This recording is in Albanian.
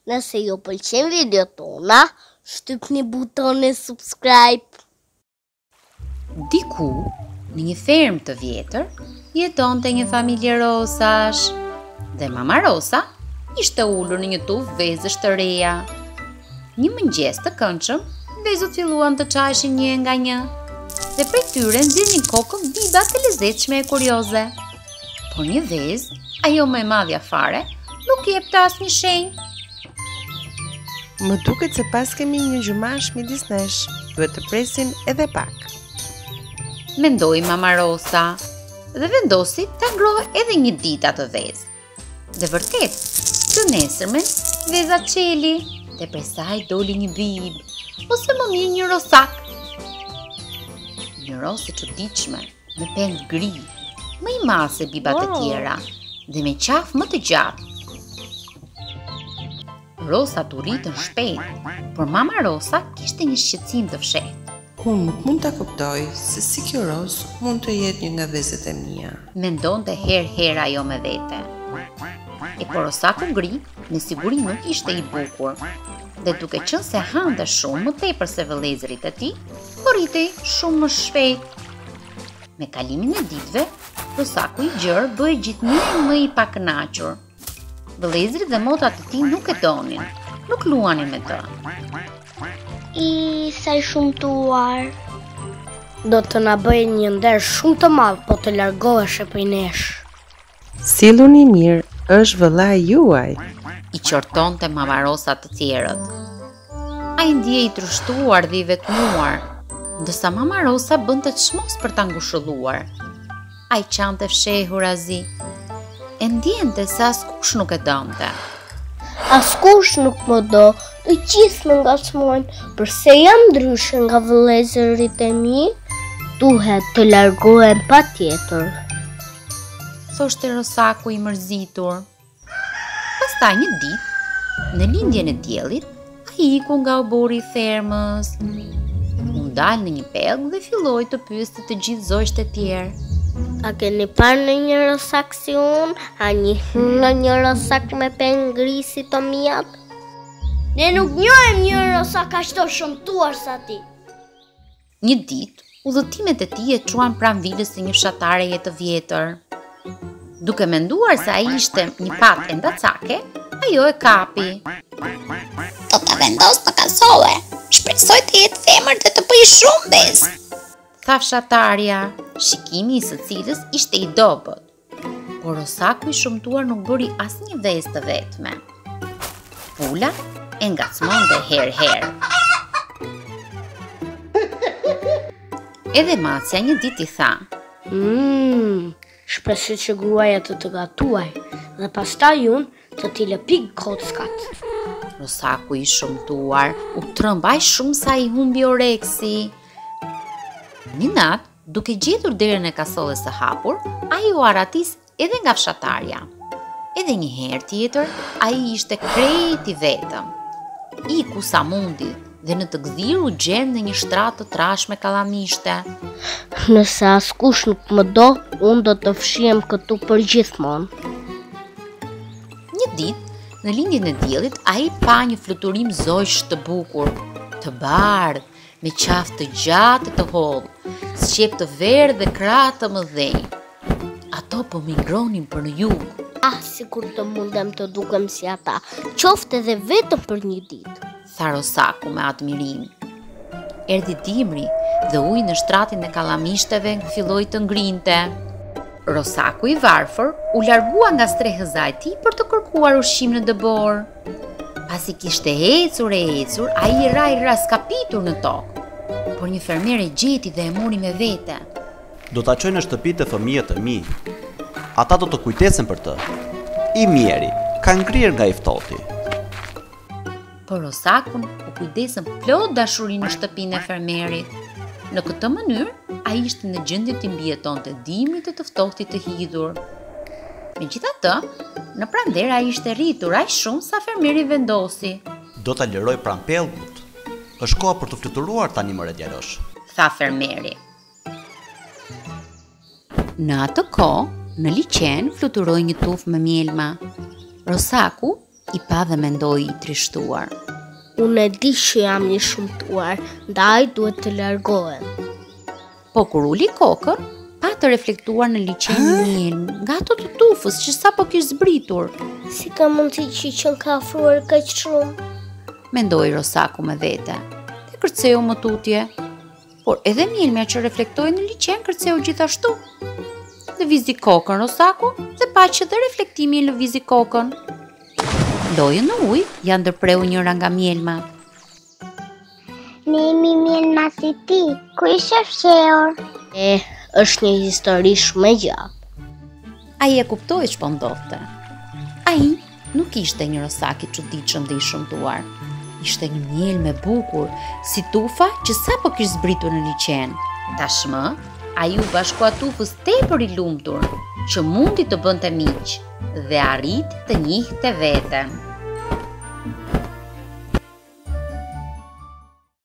Nëse ju pëlqen video tona, shtypni butonin subscribe. Diku, në një fermë të vjetër, jetonte një familje rosash. Dhe mama Rosa ishte ulur në një tufë vezësh të reja. Një mëngjes të këndshëm, vezët filluan të çajshin një nga një, dhe prej tyre nxirrnin kokën bida të lezetshme e kurioze. Por një vezë, ajo më e madhja fare, nuk jepte asnjë shenjë. Më duket se pas kemi një gjumash midis nesh, duhet të presim edhe pak. Mendoi mama Rosa dhe vendosi ta ngrohë edhe një ditë atë vezë. Dhe vërtet, të nesërmen veza çeli dhe prej saj doli një bib, ose më mirë një rosak. Një rosë e çuditshme, me pengë gri, më i madh se bibat e tjera dhe me qafë më të gjatë. Rosa u rritën shpejt, por mama Rosa kishte një shqetësim të fshehtë. Unë nuk mund ta kuptoj se si kjo rozë mund të jetë një nga vezët e mia. Mendonte her ajo me vete. E por rosaku gri me siguri nuk ishte i bukur, dhe duke qenë se hante shumë më tepër se vëllezërit e tij, rritej shumë më shpejt. Me kalimin e ditëve, rosaku i gjerë bëhej gjithnjë më i pakënaqur. Vëllezërit dhe motrat e tij nuk e donin, nuk luanin me të. I sa i shumtuar. Do të na bëjë një nder shumë të madh po të largohesh prej nesh. Silluni mirë, është vëllai juaj. I qortonte mama Rosa të tjerët. Ai ndjej i trushtuar dhe i vetmuar, ndërsa mama Rosa bënte çmos për ta ngushëlluar. Ai qante fshehur azi, e ndjente se askush nuk e donte. Askush nuk më do, të gjithë më ngacmojnë, përse jam ndryshe nga vëllezërit e mi, duhet të largohem patjetër. Thoshte rosaku i mërzitur. Pastaj një ditë, në lindjen e diellit, ai iku nga obori i fermës. U dal në një pellg dhe filloi të pyeste të gjithë zogjtë e tjerë. A keni parë në një rosak si unë? A në një rosak me pengë gri si të mijat? Ne nuk njohim një rosak aq të shëmtuar sa ti. Një ditë, udhëtimet e tij e çuan pranë vilës së një fshatareje të vjetër. Duke menduar se ai ishte një pat e ndacake, ajo e kapi. Do ta vendos në kasole. Shpresoj të jetë femër dhe të bëj shumë vezë, tha fshatarja, shikimi i së cilës ishte i dobët. Por rosaku i shumtuar nuk bëri asnjë vezë të vetme. Pula e ngacmonte herë. Edhe macja një ditë i tha: Shpresoj që gruaja të gatuaj dhe pastaj unë të t'i lë pik kockat. Rosaku i shumtuar u trëmb aq shumë sa i humbi oreksi. Një natë, duke gjetur derën e kasolles së hapur, ai u aratis edhe nga fshatarja. Edhe një herë tjetër, ai ishte krejt i vetëm. Iku sa mundi dhe në të gdhir u gjem në një shtrat të trashme kallamishte. Nëse askush nuk më do, unë do të fshihem këtu për gjithmonë. Një ditë, në lindjen e diellit, ai pa një fluturim zogj të bukur, të bardhë, me qafë të gjatë të hollë, sqep të verë dhe krah të mëdhenj. Ato po migronin për në jug. Sikur të mundem të dukem si ata, qoftë edhe vetëm për një ditë, tha rosaku me admirim. Erdhi dimri dhe uji në shtratin e kallamishteve filloi të ngrinte. Rosaku i varfër u largua nga strehëza e tij për të kërkuar ushqim në dëbor. Pasi kishte ecur, ai i ra i raskapitur në tokë, por një fermer e gjeti dhe e mori me vete. Do ta çoj në shtëpi të fëmijët e mi. Ata do të kujtesen për të. I mjeri, ka ngrirë nga i ftohti. Por rosakun u kujdesën plot dashuri në shtëpinë e fermerit. Në këtë mënyrë, ai ishte në gjendje të mbijetonte dimrit e të ftohtit të hidhur. Megjithatë, në pranver ai ishte rritur aq shumë sa fermeri vendosi. Do ta lëroj pranë pellgut. Është koha për të fluturuar tani më djalosh, tha fermeri. Në atë kohë, në liqen fluturoi një tufë me mjelma. Rosaku I pa dhe mendoi i trishtuar. Unë e di që jam një shumtuar, ndaj duhet të largohem. Po kur uli kokën, pa të reflektuar në liçen mjelm nga ato të tufës që sapo kishte zbritur. Si ka mundësi që qenë ka afruar kaq shumë? Mendoi Rosaku me vete. Dhe kërceu më tutje. Por edhe mjelmja që reflektoi në liçen kërceu gjithashtu. Lëvizi kokën Rosaku dhe pa që dhe reflektimi lëvizi kokën. Lojën në ujë ja ndërpreu njëra nga mjelmat. Ne jemi mjelma si ti, ku ishe fshehur? Është një histori shumë e gjatë. Ai e kuptoi ç'po ndodhte. Ai nuk ishte një rosak i çuditshëm dhe i shëmtuar. Ishte një mjelm e bukur, si tufa që sapo kishte zbritur në liçen. Tashmë, ai u bashkua tufës tepër i lumtur, që mundi të bënte miq dhe arriti të njihte veten.